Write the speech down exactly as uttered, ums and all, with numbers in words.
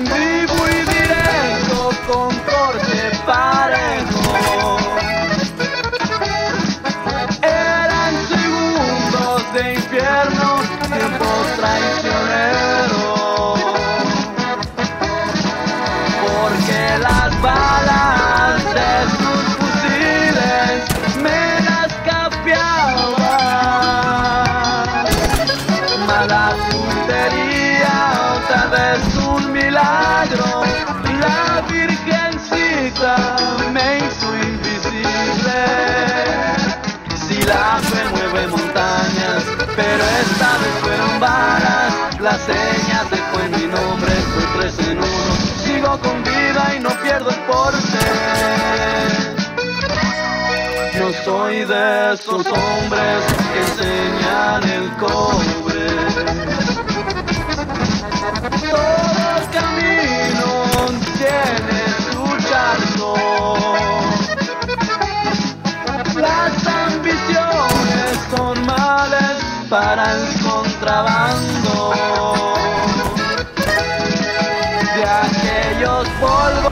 en vivo y directo con corte parejo. Eran segundos de infierno, tiempos traicioneros, porque las balas de sus fusiles me las capeaban. Mala puntería o tal vez un milagro, la virgencita me hizo invisible. Si la fe mueve montañas, pero esta vez fueron balas, las señas dejó en mi nombre, estoy tres en uno, sigo con vida y no pierdo el porte. No soy de esos hombres que enseñan el cobre. Todo camino tiene su charco. Las ambiciones son males para el contrabando de aquellos polvos